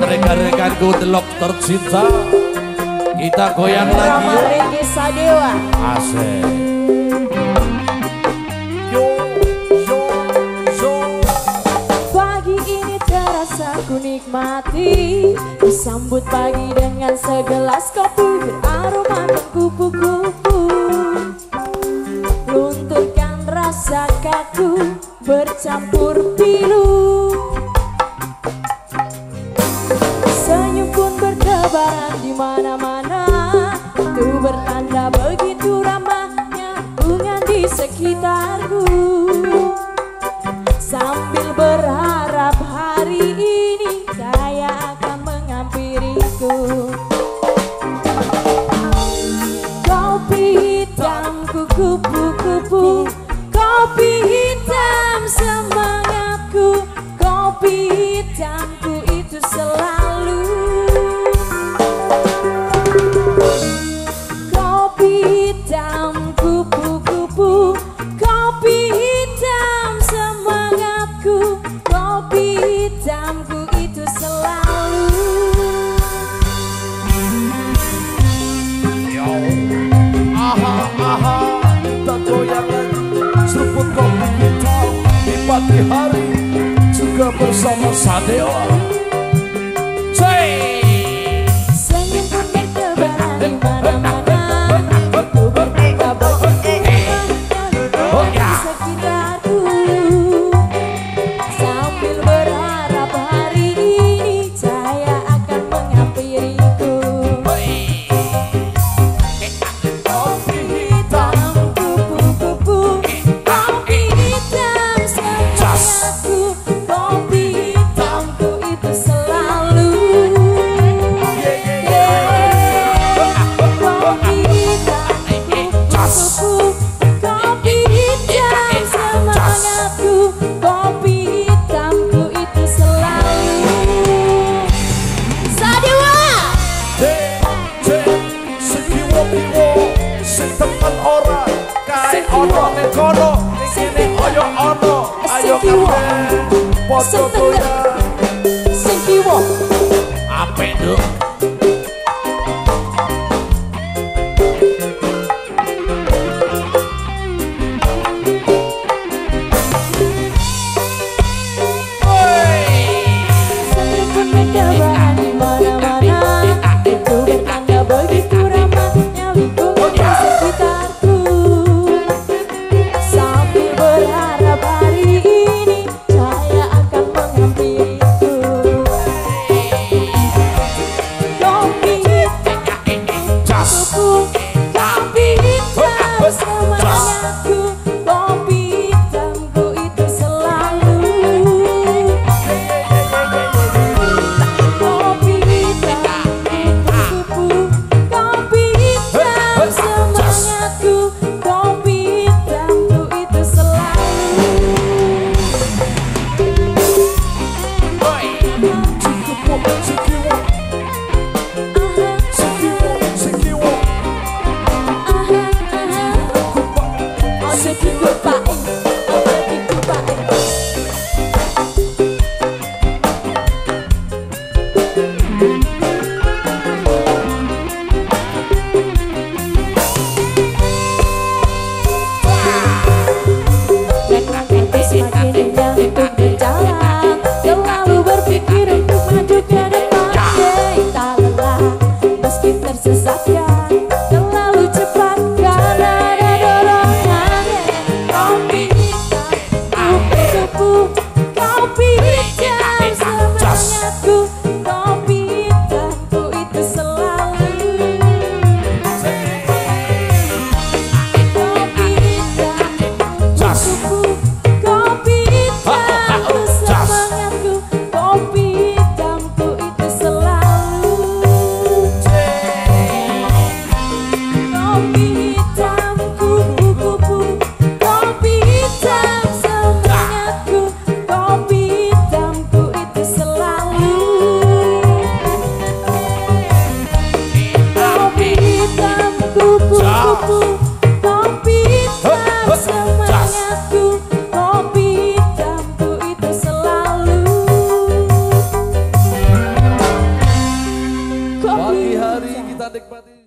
rekan-rekanku delok tercinta. Kita goyang lagi. Rama Sadewa. Asik. Pagi ini terasa ku nikmati, disambut pagi dengan segelas kopi beraroma kupu-kupu. Lunturkan rasa kaku bercampur pilu. Senyum pun bertebaran di mana-mana, itu bertanda begitu ramahnya hubungan di sekitarku. Sambil berharap hari ini saya akan menghampiriku. Kopi hitamku kupu-kupu, kopi hitam semangatku, kopi hitamku itu selalu. Kopi hitam kupu-kupu, kopi hitam semangatku, kopi hitamku itu selalu. Aha, kita goyang lagi. Seruput kopi hitam di pagi hari juga bersama Sadewa. Senyum pun bertebaran di mana-mana, itu bertanda begitu ramahnya di sekitarku. Sambil berharap hari ini saya akan menghampiriku. Kopi hitam kupu-kupu, kopi hitam semangatku, kopi hitamku itu selalu. Kopi hitam kupu-kupu, kopi hitam semangatku, kopi hitamku itu selalu. Sadewa. Sekiwo-kiwo sing temen ora kae ono ning kono iki oyo ono ayo kabeh padha goyang. Sing kiwo. Apik nduk. Senyum pun bertebaran di mana-mana, itu bertanda begitu ramahnya lingkungan di sekitarku. Sambil berharap hari ini saya akan menghampiriku. Kopi hitam kupu-kupu, kopi hitam semangatku, kopi hitamku itu selalu. Kopi hitam kupu-kupu, kopi hitam semangatku, kopi hitamku itu selalu. Sekiwo Ojo dikupain, ojo dikupain. Rekan-rekan semakin indah untuk berjalan, selalu berpikir untuk maju ke depan. Tak lelah meski tersesatkan, terlalu cepat karena ada dorongan. Kopi hitam kupu-kupu, kopi hitam semangatku, kopi hitamku itu selalu. Kopi hitam kupu-kupu, kopi hitamku semangatku, kopi hitamku itu selalu. Kopi hitam kupu-kupu, kopi hitam semangatku, kopi hitamku itu selalu. pagi hari kita nikmati.